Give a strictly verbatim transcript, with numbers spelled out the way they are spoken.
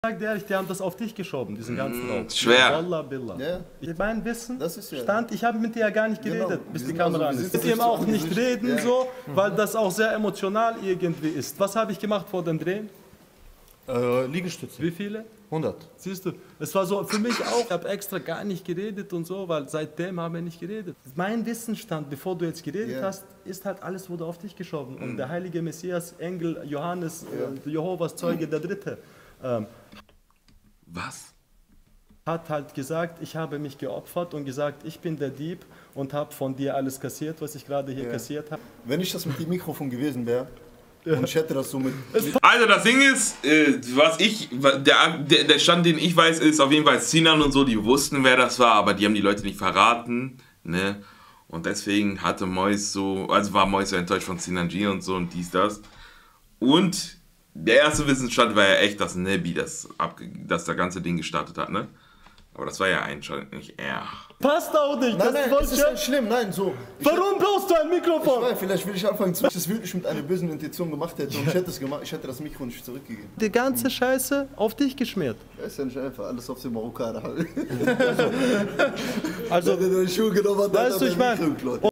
sag dir ehrlich, die haben das auf dich geschoben, diesen ganzen Raum. Schwer. Wallah billah. Ja. Ich mein Wissen Das ist ja- stand, ich habe mit dir ja gar nicht geredet, Genau. bis Wir die sind Kamera also- an wir ist. sind Mit ihm so auch nicht richtig- reden, ja. so, weil das auch sehr emotional irgendwie ist. Was habe ich gemacht vor dem Drehen? Äh, Liegestütze. Wie viele? hundert. Siehst du, es war so für mich auch, ich habe extra gar nicht geredet und so, weil seitdem haben wir nicht geredet. Mein Wissensstand, bevor du jetzt geredet Ja. hast, ist halt alles wurde auf dich geschoben. Und der heilige Messias, Engel, Johannes, äh, Jehovas Zeuge, der Dritte, ähm, Was? hat halt gesagt, ich habe mich geopfert und gesagt, ich bin der Dieb und habe von dir alles kassiert, was ich gerade hier Ja. kassiert habe. Wenn ich das mit dem Mikrofon gewesen wäre und ich hätte das so mit... mit Also das Ding ist, äh, was ich, der, der, der Stand, den ich weiß, ist auf jeden Fall Sinan und so, die wussten, wer das war, aber die haben die Leute nicht verraten, ne? Und deswegen hatte Mois so, also war Mois so enttäuscht von Sinan G und so und dies, das. Und der erste Wissensstand war ja echt, dass Nebi das, abge das, das ganze Ding gestartet hat, ne? Aber das war ja anscheinend nicht er. Passt auch nicht, Nein, das nein, ist voll das ist schön. nicht schlimm, nein, so. Ich Warum brauchst du ein Ich Mikrofon? weiß, vielleicht will ich anfangen zu, ich das wirklich mit einer bösen Intention gemacht hätte und ich hätte es gemacht, ich hätte das Mikro nicht zurückgegeben. Die ganze Scheiße auf dich geschmiert. Das ist ja nicht einfach, alles auf den Marokkaner. Also, Wenn er deine Schuhe genommen hat, dann weißt hat du, er ich dein meine, Mikro geklaut.